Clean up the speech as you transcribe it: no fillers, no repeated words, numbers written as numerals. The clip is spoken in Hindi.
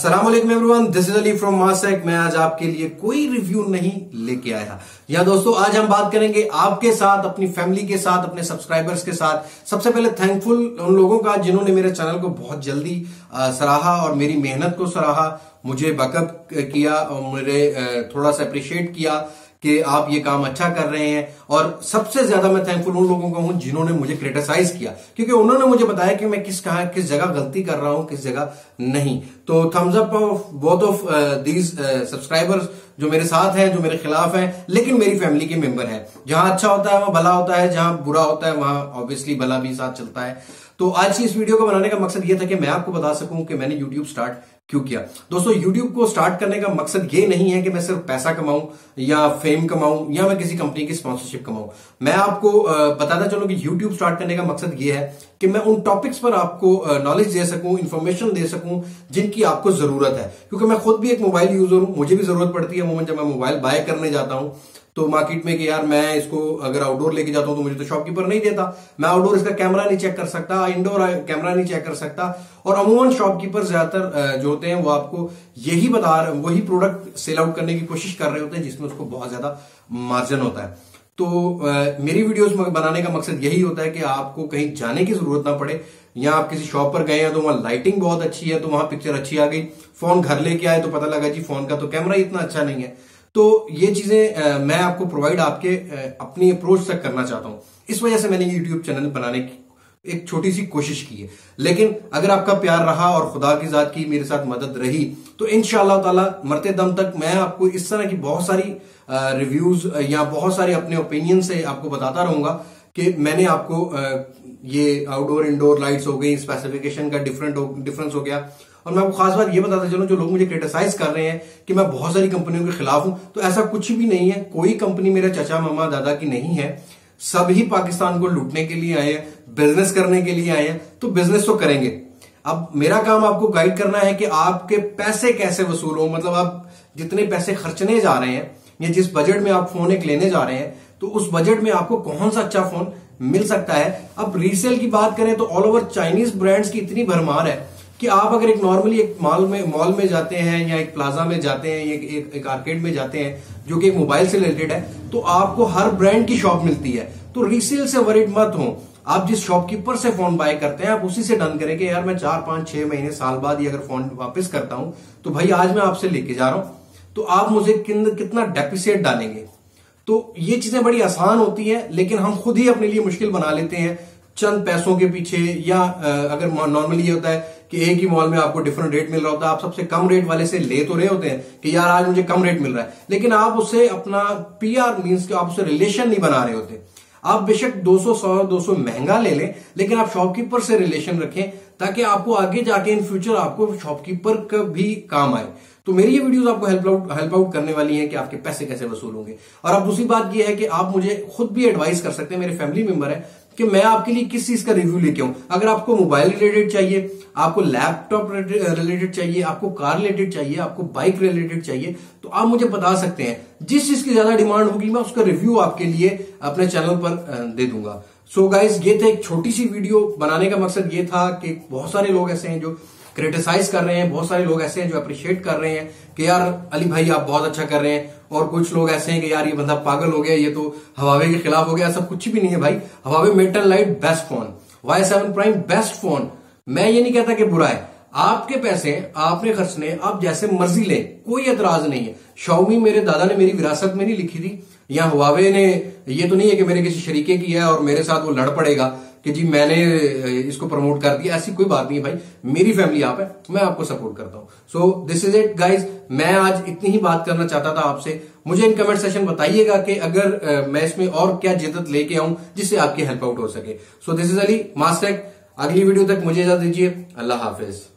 अस्सलाम वालेकुम everyone, this is Ali from Mastek. मैं आज आपके लिए कोई रिव्यू नहीं लेके आया। या दोस्तों, आज हम बात करेंगे आपके साथ, अपनी फैमिली के साथ, अपने सब्सक्राइबर्स के साथ। सबसे पहले थैंकफुल उन लोगों का जिन्होंने मेरे चैनल को बहुत जल्दी सराहा और मेरी मेहनत को सराहा, मुझे बैकअप किया और मुझे थोड़ा सा अप्रिशिएट किया कि आप ये काम अच्छा कर रहे हैं। और सबसे ज्यादा मैं थैंकफुल उन लोगों का हूं जिन्होंने मुझे क्रिटिसाइज किया, क्योंकि उन्होंने मुझे बताया कि मैं किस जगह गलती कर रहा हूं, किस जगह नहीं। तो thumbs up of both of these subscribers जो मेरे साथ हैं, जो मेरे खिलाफ हैं, लेकिन मेरी फैमिली के मेंबर हैं। जहां अच्छा होता है वहां भला होता है, जहां बुरा होता है वहां ऑब्वियसली भला भी साथ चलता है। तो आज की इस वीडियो को बनाने का मकसद ये था कि मैं आपको बता सकूं कि मैंने यूट्यूब स्टार्ट क्यों किया। दोस्तों, YouTube को स्टार्ट करने का मकसद ये नहीं है कि मैं सिर्फ पैसा कमाऊं या फेम कमाऊं या मैं किसी कंपनी की स्पॉन्सरशिप कमाऊं। मैं आपको बताता चलूं कि YouTube स्टार्ट करने का मकसद ये है कि मैं उन टॉपिक्स पर आपको नॉलेज दे सकूं, इंफॉर्मेशन दे सकूं जिनकी आपको जरूरत है। क्योंकि मैं खुद भी एक मोबाइल यूजर हूं, मुझे भी जरूरत पड़ती है मोमेंट जब मैं मोबाइल बाय करने जाता हूं तो मार्केट में कि यार मैं इसको अगर आउटडोर लेके जाता हूं तो मुझे तो शॉपकीपर नहीं देता। मैं आउटडोर इसका कैमरा नहीं चेक कर सकता, इंडोर कैमरा नहीं चेक कर सकता। और अमूमन शॉपकीपर ज्यादातर जो होते हैं वो आपको यही वही प्रोडक्ट सेल आउट करने की कोशिश कर रहे होते हैं जिसमें उसको बहुत ज्यादा मार्जिन होता है। तो मेरी वीडियोस बनाने का मकसद यही होता है कि आपको कहीं जाने की जरूरत ना पड़े। या आप किसी शॉप पर गए हैं तो वहां लाइटिंग बहुत अच्छी है तो वहां पिक्चर अच्छी आ गई, फोन घर लेके आए तो पता लगा जी फोन का तो कैमरा इतना अच्छा नहीं है। तो ये चीजें मैं आपको प्रोवाइड आपके अपनी अप्रोच तक करना चाहता हूं। इस वजह से मैंने यूट्यूब चैनल बनाने की एक छोटी सी कोशिश की है। लेकिन अगर आपका प्यार रहा और खुदा की जात की मेरे साथ मदद रही तो इंशाअल्लाह ताला मरते दम तक मैं आपको इस तरह की बहुत सारी रिव्यूज या बहुत सारे अपने ओपिनियन से आपको बताता रहूंगा कि मैंने आपको ये आउटडोर इंडोर लाइट्स हो गई, स्पेसिफिकेशन का डिफरेंस हो गया। और मैं आपको खास बात ये बताता चलूं, जो लोग मुझे क्रिटिसाइज कर रहे हैं कि मैं बहुत सारी कंपनियों के खिलाफ हूं, तो ऐसा कुछ भी नहीं है। कोई कंपनी मेरे चाचा मामा दादा की नहीं है। सभी पाकिस्तान को लूटने के लिए आए हैं, बिजनेस करने के लिए आए हैं, तो बिजनेस तो करेंगे। अब मेरा काम आपको गाइड करना है कि आपके पैसे कैसे वसूल हो। मतलब आप जितने पैसे खर्चने जा रहे हैं या जिस बजट में आप फोन एक लेने जा रहे हैं तो उस बजट में आपको कौन सा अच्छा फोन मिल सकता है। अब रीसेल की बात करें तो ऑल ओवर चाइनीज ब्रांड्स की इतनी भरमार है कि आप अगर एक नॉर्मली एक मॉल में जाते हैं या एक प्लाजा में जाते हैं या एक आर्केड में जाते हैं जो कि एक मोबाइल से रिलेटेड है तो आपको हर ब्रांड की शॉप मिलती है। तो रीसेल से वरीड मत हो। आप जिस शॉपकीपर से फोन बाय करते हैं आप उसी से डन करें कि यार मैं 4 5 6 महीने साल बाद ही अगर फोन वापस करता हूं तो भाई आज मैं आपसे लेके जा रहा हूं तो आप मुझे कितना डेप्रिसिएट डालेंगे। तो ये चीजें बड़ी आसान होती है लेकिन हम खुद ही अपने लिए मुश्किल बना लेते हैं चंद पैसों के पीछे। या अगर नॉर्मली ये होता है कि एक ही मॉल में आपको डिफरेंट रेट मिल रहा होता है, आप सबसे कम रेट वाले से ले तो रहे होते हैं कि यार आज मुझे कम रेट मिल रहा है, लेकिन आप उससे अपना पीआर मींस कि आप उससे रिलेशन नहीं बना रहे होते। आप बेशक 200 100 200 महंगा ले लें लेकिन आप शॉपकीपर से रिलेशन रखें ताकि आपको आगे जाके इन फ्यूचर आपको शॉपकीपर का भी काम आए। तो मेरी ये वीडियोस आपको हेल्प आउट करने वाली हैं कि आपके पैसे कैसे वसूल होंगे। और अब दूसरी बात ये है कि आप मुझे खुद भी एडवाइस कर सकते हैं, मेरे फैमिली मेंबर है, कि मैं आपके लिए किस चीज का रिव्यू लेके आऊं। अगर आपको मोबाइल रिलेटेड चाहिए, आपको लैपटॉप रिलेटेड चाहिए, आपको कार रिलेटेड चाहिए, आपको बाइक रिलेटेड चाहिए तो आप मुझे बता सकते हैं। जिस चीज की ज्यादा डिमांड होगी मैं उसका रिव्यू आपके लिए अपने चैनल पर दे दूंगा। सो गाइज, ये थे एक छोटी सी वीडियो। बनाने का मकसद ये था कि बहुत सारे लोग ऐसे हैं जो क्रिटिसाइज कर रहे हैं, बहुत सारे लोग ऐसे हैं जो अप्रिशिएट कर रहे हैं कि यार अली भाई आप बहुत अच्छा कर रहे हैं, और कुछ लोग ऐसे हैं कि यार ये बंदा पागल हो गया, ये तो हवावे के खिलाफ हो गया। ऐसा कुछ भी नहीं है भाई। Huawei mate and lite best phone, Y7 prime best phone. मैं ये नहीं कहता कि बुरा है, आपके पैसे आपने खर्चने, आप जैसे मर्जी लें, कोई एतराज नहीं है। Xiaomi मेरे दादा ने मेरी विरासत में नहीं लिखी थी, या हुआवे ने, ये तो नहीं है कि मेरे किसी शरीके की है और मेरे साथ वो लड़ पड़ेगा कि जी मैंने इसको प्रमोट कर दिया। ऐसी कोई बात नहीं है भाई, मेरी फैमिली आप है, मैं आपको सपोर्ट करता हूं। So this is it guys. मैं आज इतनी ही बात करना चाहता था आपसे। मुझे इन कमेंट सेक्शन बताइएगा कि अगर मैं इसमें और क्या जिद्दत लेके आऊं जिससे आपकी हेल्प आउट हो सके। So this is Ali Mastek. अगली वीडियो तक मुझे इजाजत दीजिए। अल्लाह हाफिज।